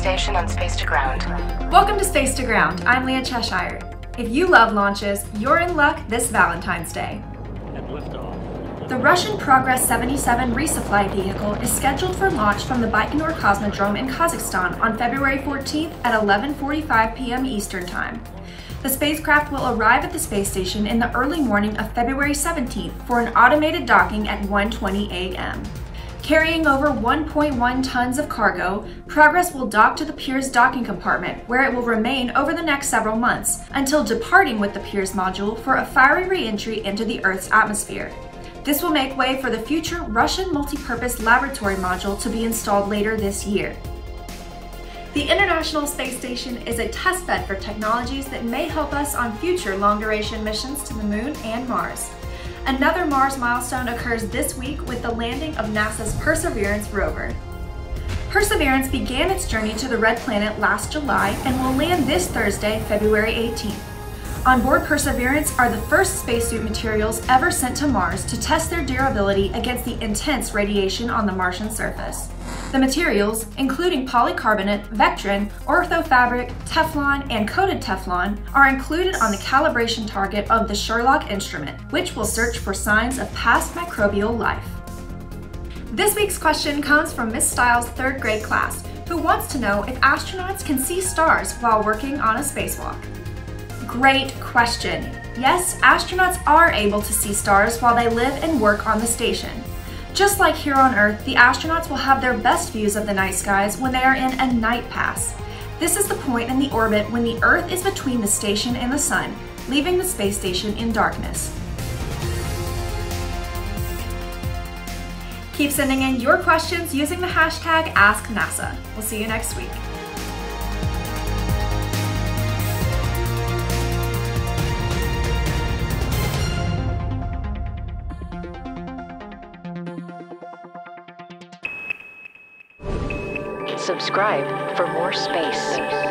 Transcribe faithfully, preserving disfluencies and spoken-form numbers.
station and space to ground. Welcome to Space to Ground. I'm Leah Cheshire. If you love launches, you're in luck this Valentine's Day. And liftoff. The Russian Progress seventy-seven resupply vehicle is scheduled for launch from the Baikonur Cosmodrome in Kazakhstan on February fourteenth at eleven forty-five p m Eastern Time. The spacecraft will arrive at the space station in the early morning of February seventeenth for an automated docking at one twenty a m Carrying over one point one tons of cargo, Progress will dock to the Pirs docking compartment, where it will remain over the next several months, until departing with the Pirs module for a fiery re-entry into the Earth's atmosphere. This will make way for the future Russian multi-purpose laboratory module to be installed later this year. The International Space Station is a testbed for technologies that may help us on future long-duration missions to the Moon and Mars. Another Mars milestone occurs this week with the landing of NASA's Perseverance rover. Perseverance began its journey to the Red Planet last July and will land this Thursday, February eighteenth. On board Perseverance are the first spacesuit materials ever sent to Mars to test their durability against the intense radiation on the Martian surface. The materials, including polycarbonate, Vectrin, orthofabric, Teflon, and coated Teflon, are included on the calibration target of the Sherlock instrument, which will search for signs of past microbial life. This week's question comes from Miss Stiles' third grade class, who wants to know if astronauts can see stars while working on a spacewalk. Great question. Yes, astronauts are able to see stars while they live and work on the station. Just like here on Earth, the astronauts will have their best views of the night skies when they are in a night pass. This is the point in the orbit when the Earth is between the station and the Sun, leaving the space station in darkness. Keep sending in your questions using the hashtag AskNASA. We'll see you next week. Subscribe for more space.